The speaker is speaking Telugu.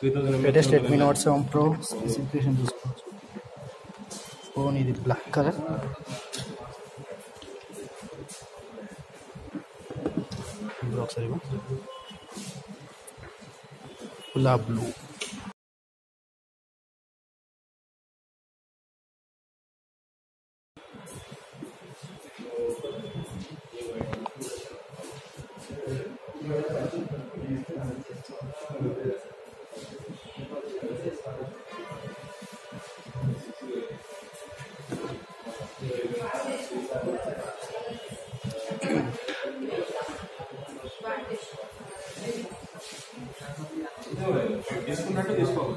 Latest Redmi note 7 Pro specification చూసుకోవచ్చు. ఫోన్ ఇది బ్లాక్ కలర్, ఒకసారి గులాబ్ బ్లూ. తీసుకున్నట్టు తీసుకోవాలి.